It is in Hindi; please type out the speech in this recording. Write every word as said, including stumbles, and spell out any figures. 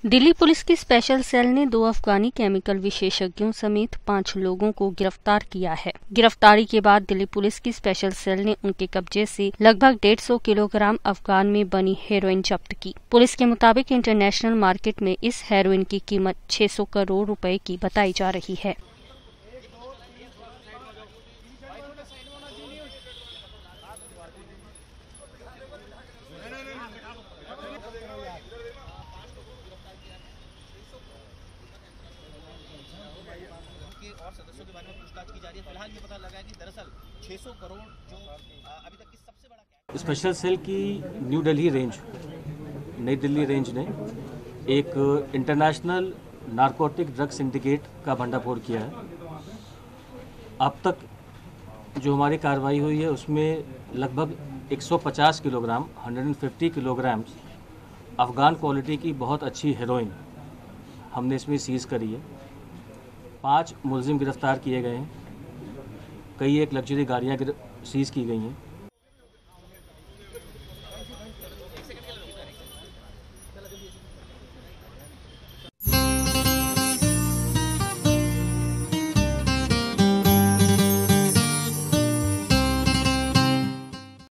दिल्ली पुलिस की स्पेशल सेल ने दो अफगानी केमिकल विशेषज्ञों समेत पांच लोगों को गिरफ्तार किया है। गिरफ्तारी के बाद दिल्ली पुलिस की स्पेशल सेल ने उनके कब्जे से लगभग डेढ़ सौ किलोग्राम अफगान में बनी हेरोइन जब्त की। पुलिस के मुताबिक इंटरनेशनल मार्केट में इस हेरोइन की कीमत छह सौ करोड़ रुपए की बताई जा रही है। और सदस्यों के बारे में पूछताछ की जा रही है। फिलहाल ये पता लगा है कि दरअसल छह सौ करोड़ जो अभी तक की सबसे बड़ा स्पेशल सेल की न्यू दिल्ली रेंज नई दिल्ली रेंज ने एक इंटरनेशनल नारकोटिक ड्रग सिंडिकेट का भंडाफोड़ किया है। अब तक जो हमारी कार्रवाई हुई है उसमें लगभग एक सौ पचास किलोग्राम एक सौ पचास किलोग्राम अफ़गान क्वालिटी की बहुत अच्छी हेरोइन हमने इसमें सीज़ करी है। पांच मुलजिम गिरफ्तार किए गए हैं। कई एक लग्जरी गाड़ियाँ सीज़ की गई हैं।